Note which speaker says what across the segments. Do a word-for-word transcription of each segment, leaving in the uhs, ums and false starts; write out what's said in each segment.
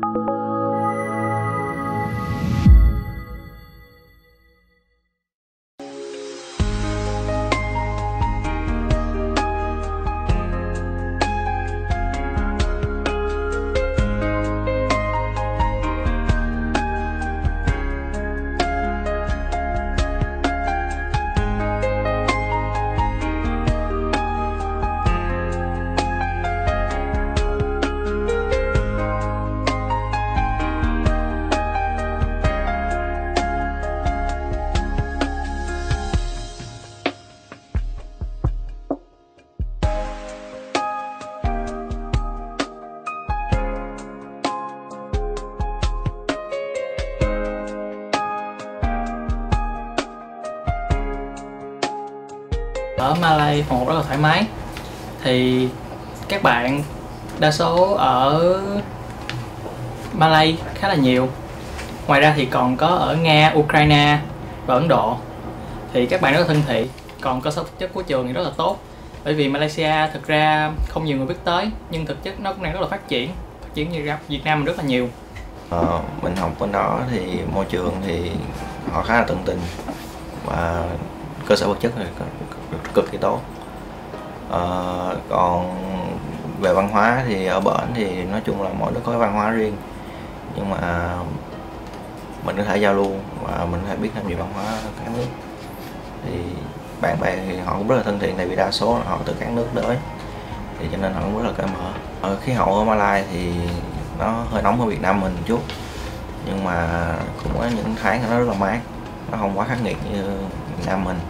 Speaker 1: Ở Malay phòng học rất là thoải mái. Thì các bạn đa số ở Malay khá là nhiều. Ngoài ra thì còn có ở Nga, Ukraine và Ấn Độ. Thì các bạn rất là thân thiện. Còn cơ sở vật chất của trường thì rất là tốt. Bởi vì Malaysia thực ra không nhiều người biết tới, nhưng thực chất nó cũng đang rất là phát triển. Phát triển như Việt Nam rất là nhiều.
Speaker 2: Ờ, mình học bên đó thì môi trường thì họ khá là tận tình và cơ sở vật chất thì cực kỳ tốt. Ờ, còn về văn hóa thì ở bển thì nói chung là mỗi nước có cái văn hóa riêng, nhưng mà mình có thể giao lưu và mình có thể biết thêm nhiều văn hóa các nước. Thì bạn bè thì họ cũng rất là thân thiện, tại vì đa số là họ từ các nước tới, thì cho nên họ cũng rất là cởi mở. Ở khí hậu ở Malay thì nó hơi nóng hơn Việt Nam mình một chút, nhưng mà cũng có những tháng nó rất là mát, nó không quá khắc nghiệt như Việt Nam mình.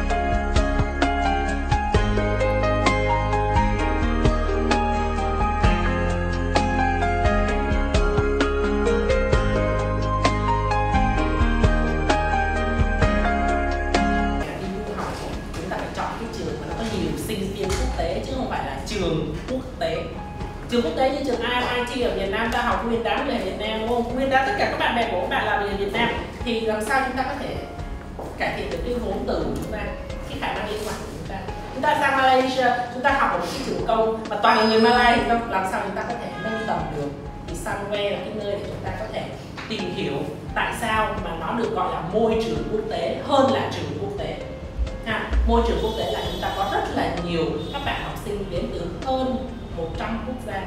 Speaker 3: Sinh viên quốc tế chứ không phải là trường quốc tế. Trường quốc tế như trường i i tê ở Việt Nam ta học nguyên đám về Việt Nam, đúng không? Nguyên đám tất cả các bạn bè của các bạn là người Việt Nam, thì làm sao chúng ta có thể cải thiện được cái vốn từ của chúng ta, cái khả năng linh hoạt của chúng ta. Chúng ta sang Malaysia, chúng ta học ở một cái trường công mà toàn là người Malay, thì làm sao chúng ta có thể nâng tầm được? Thì Sunway là cái nơi để chúng ta có thể tìm hiểu tại sao mà nó được gọi là môi trường quốc tế hơn là trường quốc tế. À, môi trường quốc tế là chúng ta có rất là nhiều các bạn học sinh đến từ hơn một trăm quốc gia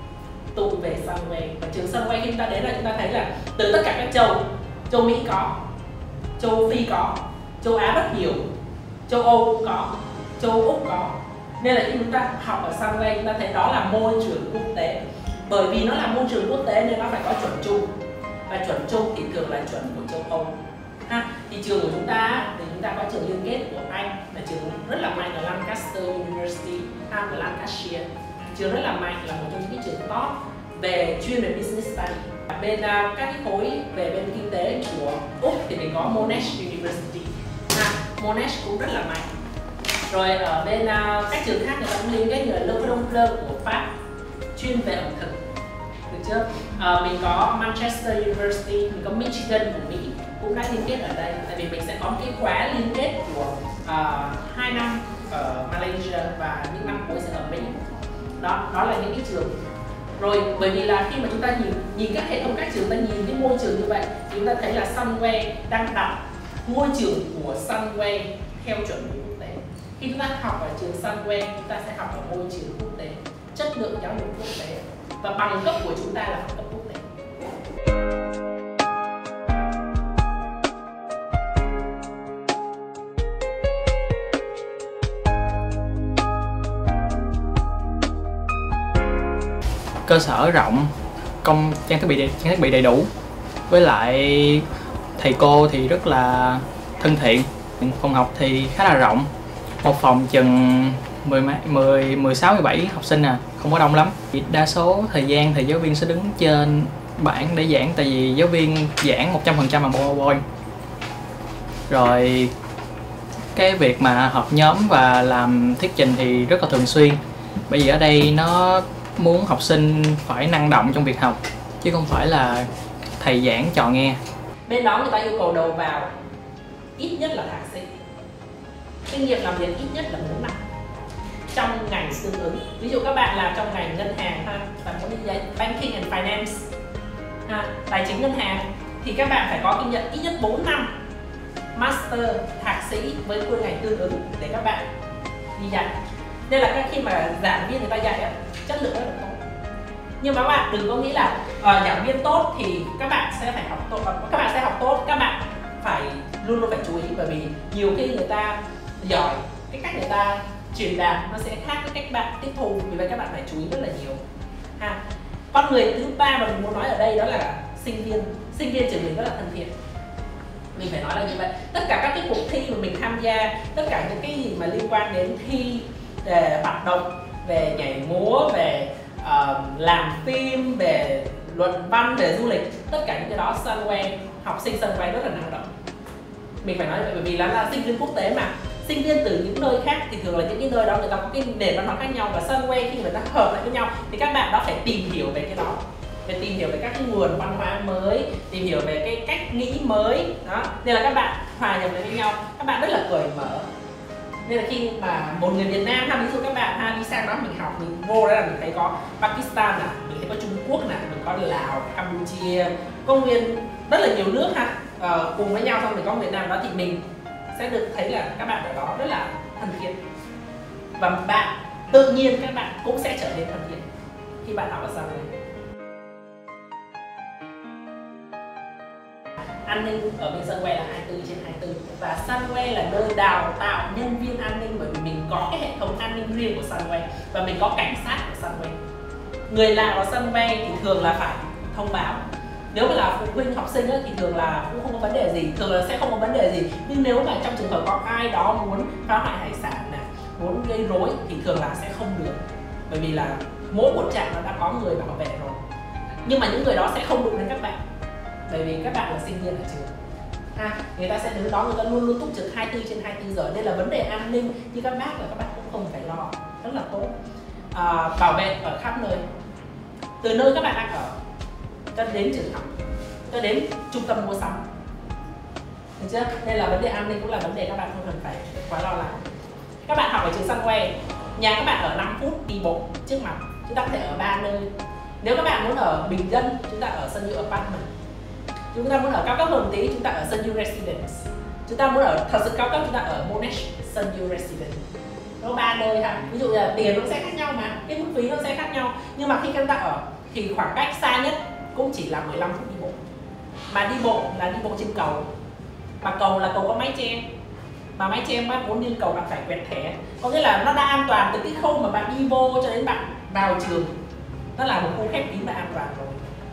Speaker 3: tụ về Sunway. Và trường Sunway khi chúng ta đến là chúng ta thấy là từ tất cả các châu, châu Mỹ có, châu Phi có, châu Á rất nhiều, châu Âu cũng có, châu Úc có. Nên là khi chúng ta học ở Sunway chúng ta thấy đó là môi trường quốc tế. Bởi vì nó là môi trường quốc tế nên nó phải có chuẩn chung, và chuẩn chung thì thường là chuẩn của châu Âu. Ha, thì trường của chúng ta thì chúng ta có trường liên kết của Anh, là trường rất là mạnh là Lancaster University, ha, của Lancashire. Trường rất là mạnh, là một trong những cái trường top về chuyên về business study. Bên uh, các cái khối về bên kinh tế của Úc thì mình có Monash University, ha, Monash cũng rất là mạnh. Rồi ở bên uh, các trường khác người ta cũng liên kết như là Le Cordon Bleu của Pháp, chuyên về ẩm thực, được chưa? Uh, mình có Manchester University, mình có Michigan của Mỹ cũng đã liên kết ở đây, tại vì mình sẽ có một cái khóa liên kết của uh, hai năm ở Malaysia và những năm cuối sẽ ở Mỹ. Đó, đó là những cái trường. Rồi bởi vì là khi mà chúng ta nhìn nhìn các hệ thống các trường, ta nhìn cái môi trường như vậy thì chúng ta thấy là Sunway đang đặt môi trường của Sunway theo chuẩn của quốc tế. Khi chúng ta học ở trường Sunway, chúng ta sẽ học ở môi trường quốc tế, chất lượng giáo dục quốc tế, và bằng cấp của chúng ta là bằng cấp quốc tế.
Speaker 1: Cơ sở rộng, công trang thiết bị trang thiết bị đầy đủ, với lại thầy cô thì rất là thân thiện. Phòng học thì khá là rộng, một phòng chừng mười, mười, mười sáu, mười bảy học sinh à, không có đông lắm. Đa số thời gian thì giáo viên sẽ đứng trên bảng để giảng, tại vì giáo viên giảng một trăm phần trăm là PowerPoint. Rồi cái việc mà họp nhóm và làm thuyết trình thì rất là thường xuyên, bởi vì ở đây nó muốn học sinh phải năng động trong việc học, chứ không phải là thầy giảng trò nghe.
Speaker 3: Bên đó người ta yêu cầu đầu vào ít nhất là thạc sĩ, kinh nghiệm làm việc ít nhất là bốn năm trong ngành tương ứng. Ví dụ các bạn làm trong ngành ngân hàng ha, và muốn đi dạy banking and finance, ha, tài chính ngân hàng thì các bạn phải có kinh nghiệm ít nhất bốn năm master, thạc sĩ với chuyên ngành tương ứng để các bạn đi dạy. Nên là khi mà giảng viên người ta dạy á, chất lượng rất là tốt. Nhưng mà các bạn đừng có nghĩ là uh, giảng viên tốt thì các bạn sẽ phải học tốt, các bạn sẽ học tốt, các bạn phải luôn luôn phải chú ý, bởi vì nhiều khi người ta giỏi, cái cách người ta truyền đạt nó sẽ khác với cách bạn tiếp thu, vì vậy các bạn phải chú ý rất là nhiều ha. Con người thứ ba mà mình muốn nói ở đây đó là sinh viên. Sinh viên trường mình rất là thân thiện, mình phải nói là như vậy. Tất cả các cái cuộc thi mà mình tham gia, tất cả những cái gì mà liên quan đến thi, về hoạt động, về nhảy múa, về uh, làm phim, về luận văn, về du lịch, tất cả những cái đó Sunway, học sinh Sunway rất là năng động. Mình phải nói vậy bởi vì là, là sinh viên quốc tế mà, sinh viên từ những nơi khác thì thường là những cái nơi đó người ta có cái nền văn hóa khác nhau, và Sunway khi người ta hợp lại với nhau thì các bạn đó phải tìm hiểu về cái đó, về tìm hiểu về các cái nguồn văn hóa mới, tìm hiểu về cái cách nghĩ mới đó, nên là các bạn hòa nhập lại với nhau, các bạn rất là cởi mở. Nên là khi mà một người Việt Nam ha, ví dụ các bạn ha đi sang đó mình học, mình vô đó là mình thấy có Pakistan nè, mình thấy có Trung Quốc nè, mình có Lào, Campuchia, có nguyên rất là nhiều nước ha, ờ, cùng với nhau, xong mình có Việt Nam đó thì mình sẽ được thấy là các bạn ở đó rất là thân thiện, và bạn tự nhiên các bạn cũng sẽ trở nên thân thiện khi bạn học ở Sunway. An ninh ở bên Sunway là hai mươi tư trên hai mươi tư, và Sunway là nơi đào tạo nhân viên an ninh, bởi vì mình có cái hệ thống an ninh riêng của Sunway và mình có cảnh sát của Sunway. Người lạ vào Sunway thì thường là phải thông báo. Nếu mà là phụ huynh học sinh thì thường là cũng không có vấn đề gì, thường là sẽ không có vấn đề gì. Nhưng nếu mà trong trường hợp có ai đó muốn phá hoại hải sản này, muốn gây rối thì thường là sẽ không được, bởi vì là mỗi một trạm nó đã có người bảo vệ rồi. Nhưng mà những người đó sẽ không đụng đến các bạn, bởi vì các bạn là sinh viên ở trường ha, người ta sẽ đứng đó, người ta luôn luôn túc trực hai mươi tư trên hai mươi tư giờ, nên là vấn đề an ninh như các bác là các bạn cũng không phải lo, rất là tốt. À, bảo vệ ở khắp nơi, từ nơi các bạn đang ở cho đến trường học, cho đến trung tâm mua sắm, được chưa? Nên là vấn đề an ninh cũng là vấn đề các bạn không cần phải quá lo lắng. Các bạn học ở trường Sunway, nhà các bạn ở năm phút đi bộ trước mặt, chúng ta có thể ở ba nơi. Nếu các bạn muốn ở bình dân, chúng ta ở Sunview Apartment. Chúng ta muốn ở cao cấp hơn tí, chúng ta ở Sunview Residence. Chúng ta muốn ở thật sự cao cấp, chúng ta ở Monash Sunview Residence. Nó ba nơi ha. Ví dụ là tiền nó sẽ khác nhau mà, cái mức phí nó sẽ khác nhau. Nhưng mà khi chúng ta ở thì khoảng cách xa nhất cũng chỉ là mười lăm phút đi bộ. Mà đi bộ là đi bộ trên cầu. Mà cầu là cầu có mái che. Mà mái che bạn muốn lên cầu bạn phải quẹt thẻ. Có nghĩa là nó đã an toàn từ cái khâu mà bạn đi vô cho đến bạn vào trường. Nó là một khu khép kín và an toàn rồi.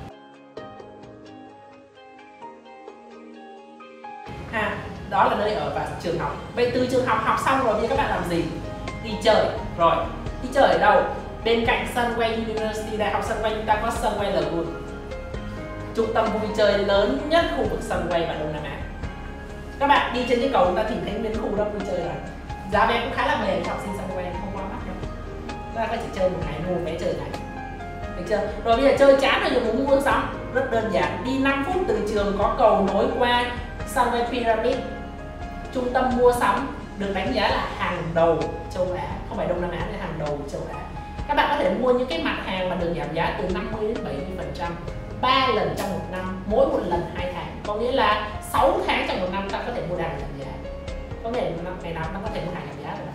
Speaker 3: Ha, đó là nơi ở và trường học. Vậy từ trường học học xong rồi thì các bạn làm gì? Đi chơi. Rồi, đi chơi ở đâu? Bên cạnh Sunway University, Đại học Sunway chúng ta có Sunway Lagoon, trung tâm vui chơi lớn nhất khu vực Sunway và Đông Nam Á. Các bạn đi trên cái cầu chúng ta tìm thấy bên khu đó vui chơi rồi. Giá vé cũng khá là mềm cho học sinh Sunway, không quá mắc đâu. Các bạn có chỉ chơi một ngày, mua vé chơi ngày. Được chưa? Rồi bây giờ chơi chán rồi muốn mua sắm, rất đơn giản. Đi năm phút từ trường có cầu nối qua Sunway Pyramid, trung tâm mua sắm được đánh giá là hàng đầu châu Á, không phải Đông Nam Á, mà hàng đầu châu Á. Các bạn có thể mua những cái mặt hàng mà được giảm giá từ năm mươi đến bảy mươi phần trăm ba lần trong một năm, mỗi một lần hai tháng. Có nghĩa là sáu tháng trong một năm ta có thể mua hàng giảm giá. Có nghĩa là ngày nào ta có thể mua hàng giảm giá rồi.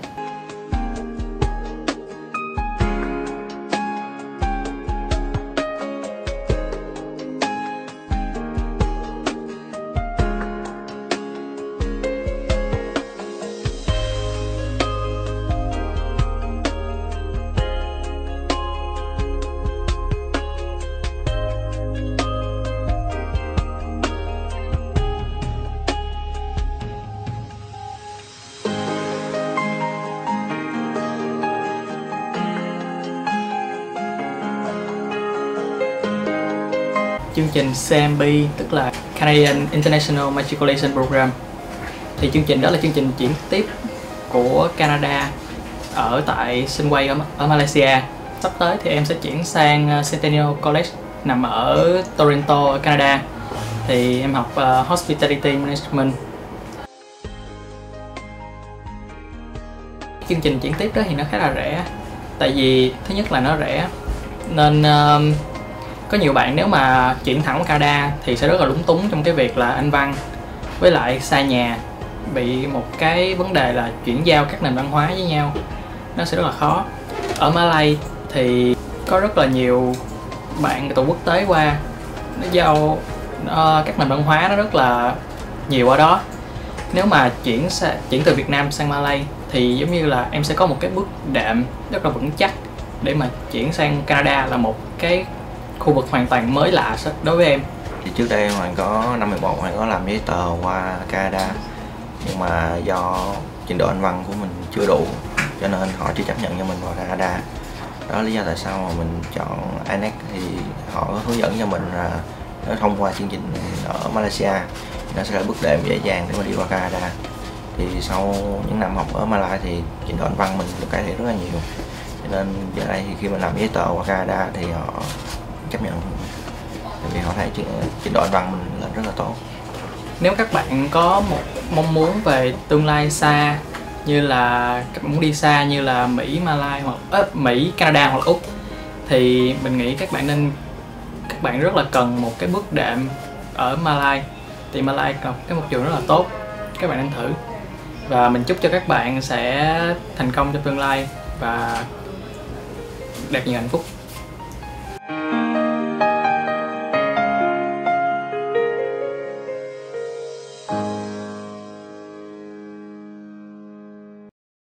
Speaker 1: Chương trình C M B tức là Canadian International Matriculation Program, thì chương trình đó là chương trình chuyển tiếp của Canada ở tại Sunway ở, ở Malaysia. Sắp tới thì em sẽ chuyển sang Centennial College nằm ở Toronto ở Canada, thì em học uh, Hospitality Management. Chương trình chuyển tiếp đó thì nó khá là rẻ, tại vì thứ nhất là nó rẻ nên uh, có nhiều bạn nếu mà chuyển thẳng qua Canada thì sẽ rất là lúng túng trong cái việc là Anh văn với lại xa nhà, bị một cái vấn đề là chuyển giao các nền văn hóa với nhau, nó sẽ rất là khó. Ở Malay thì có rất là nhiều bạn từ quốc tế qua, nó giao uh, các nền văn hóa nó rất là nhiều ở đó. Nếu mà chuyển sa, chuyển từ Việt Nam sang Malay thì giống như là em sẽ có một cái bước đệm rất là vững chắc để mà chuyển sang Canada, là một cái khu vực hoàn toàn mới lạ đối với em.
Speaker 2: Thì trước đây Hoàng có năm mười một Hoàng có làm giấy tờ qua Canada, nhưng mà do trình độ Anh văn của mình chưa đủ cho nên họ chưa chấp nhận cho mình vào Canada. Đó là lý do tại sao mà mình chọn i nét. Thì họ có hướng dẫn cho mình là nếu thông qua chương trình ở Malaysia nó sẽ là bước đệm dễ dàng để mà đi qua Canada. Thì sau những năm học ở Malai thì trình độ Anh văn mình được cải thiện rất là nhiều, cho nên giờ đây thì khi mình làm giấy tờ qua Canada thì họ chấp nhận, tại vì họ thấy trình độ Anh văn mình lên rất là tốt.
Speaker 1: Nếu các bạn có một mong muốn về tương lai xa, như là muốn đi xa như là Mỹ, Malai hoặc à, Mỹ, Canada hoặc là Úc, thì mình nghĩ các bạn nên các bạn rất là cần một cái bước đệm ở Malai. Thì Malai là cái môi trường rất là tốt, các bạn nên thử. Và mình chúc cho các bạn sẽ thành công trong tương lai và đạt nhiều hạnh phúc.